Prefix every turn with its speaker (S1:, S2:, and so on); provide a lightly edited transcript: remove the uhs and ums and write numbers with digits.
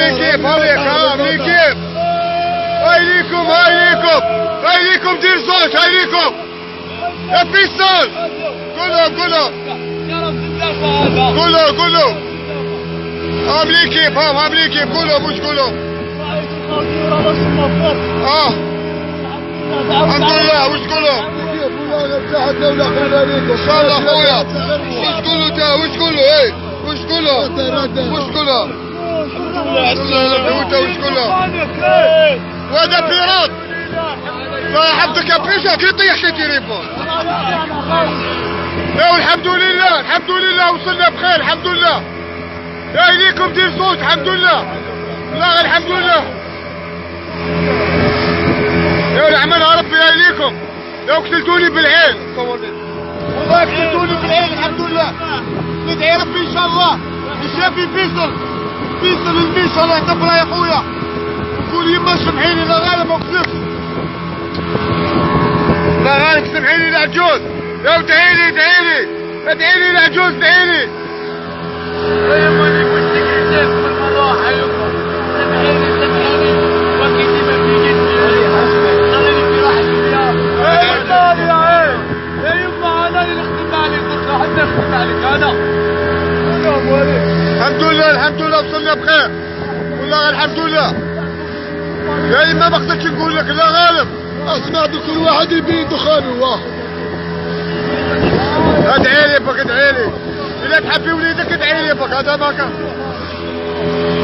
S1: كيف هاي كيف هاي ليكم دير صوت هاي ليكم يا فيصل كلهم هم ليكيب كلهم مش كلهم الحمد لله وش كلهم ان شاء الله اخويا وش كله ايه وش كله وهذا بيرات لا حبتك يا بيشا كي طيحت تليفون لا الحمد لله وصلنا بخير الحمد لله يا ليكم دير صوت الحمد لله لا الحمد لله يا العمل ربي يا ليكم لو قتلتوني بالعين والله قتلتوني بالعين الحمد لله ندعي ربي ان شاء الله الشافي فيصل الله يكبره يا اخويا قول يما سامحيني لا غالب ما قتلتش لا غالب سامحيني العجوز يا ادعي لي العجوز ادعي لي
S2: يا ماني وشك عزاز بالمروحه يا يما سامحيني وكيتي ما فيكيش خليني في راحه الديار يا يما انا اللي نخدم عليك قلت له حتى نخدم عليك انا
S1: الحمد لله وصلنا بخير والله الحمد لله يا ما بقدرش نقول لك لا غالب اسمع بكل واحد يبي دخانه واحد ادعي لي الا تحبي وليدك ادعي لي هذا ما كان